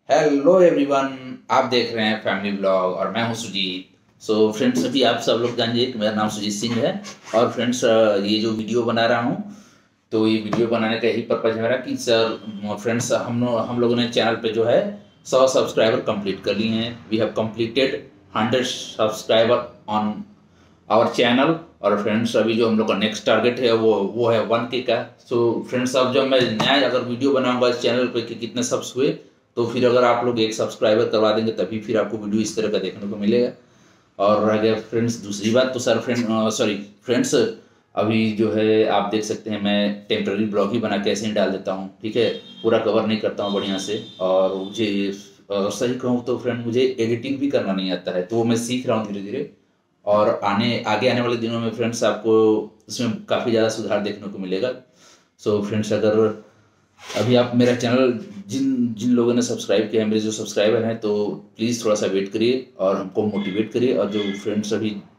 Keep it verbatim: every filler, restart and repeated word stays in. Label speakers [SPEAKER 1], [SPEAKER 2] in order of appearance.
[SPEAKER 1] Hello everyone, आप देख रहे हैं फैमिली ब्लॉग और मैं हूं सुजीत। सो फ्रेंड्स, अभी आप सब लोग जानिए कि मेरा नाम सुजीत सिंह है। और फ्रेंड्स, ये जो वीडियो बना रहा हूं, तो ये वीडियो बनाने का यही पर्पज़ है मेरा कि सर फ्रेंड्स, हम लोग हम लोगों ने चैनल पे जो है सौ सब्सक्राइबर कंप्लीट कर लिए हैं। We have completed hundred subscriber on our channel. और फ्रेंड्स, अभी जो हम लोग का नेक्स्ट टारगेट है वो वो है वन के का। सो फ्रेंड्स, अब जब मैं नया अगर वीडियो बनाऊंगा इस चैनल पे कि कितने सब्स हुए, तो फिर अगर आप लोग एक सब्सक्राइबर करवा देंगे तभी फिर आपको वीडियो इस तरह का देखने को मिलेगा। और रह गया फ्रेंड्स दूसरी बात, तो सर फ्रेंड सॉरी फ्रेंड्स, अभी जो है आप देख सकते हैं मैं टेम्प्रेरी ब्लॉग ही बना के ऐसे ही डाल देता हूँ, ठीक है। पूरा कवर नहीं करता हूँ बढ़िया से। और मुझे अ, सही कहूँ तो फ्रेंड, मुझे एडिटिंग भी करना नहीं आता है, तो वो मैं सीख रहा हूँ धीरे धीरे। और आने आगे आने वाले दिनों में फ्रेंड्स आपको इसमें काफ़ी ज़्यादा सुधार देखने को मिलेगा। सो फ्रेंड्स, अगर अभी आप मेरा चैनल जिन जिन लोगों ने सब्सक्राइब किया है, मेरे जो सब्सक्राइबर हैं, तो प्लीज़ थोड़ा सा वेट करिए और हमको मोटिवेट करिए। और जो फ्रेंड्स अभी